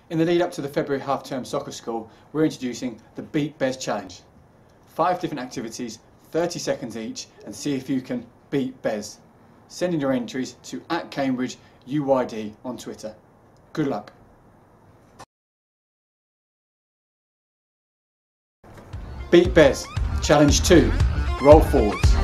In the lead up to the February half-term soccer school, we're introducing the Beat Bez Challenge. 5 different activities, 30 seconds each, and see if you can beat Bez. Send in your entries to @CambridgeUYD on Twitter. Good luck. Beat Bez. Challenge 2. Roll forwards.